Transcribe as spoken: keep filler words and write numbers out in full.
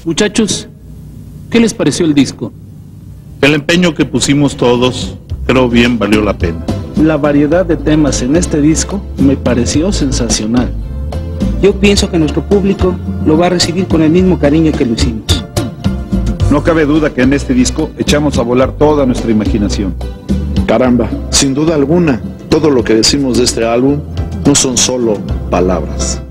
Muchachos, ¿qué les pareció el disco? El empeño que pusimos todos, creo bien valió la pena. La variedad de temas en este disco me pareció sensacional. Yo pienso que nuestro público lo va a recibir con el mismo cariño que lo hicimos. No cabe duda que en este disco echamos a volar toda nuestra imaginación. Caramba, sin duda alguna, todo lo que decimos de este álbum no son solo palabras.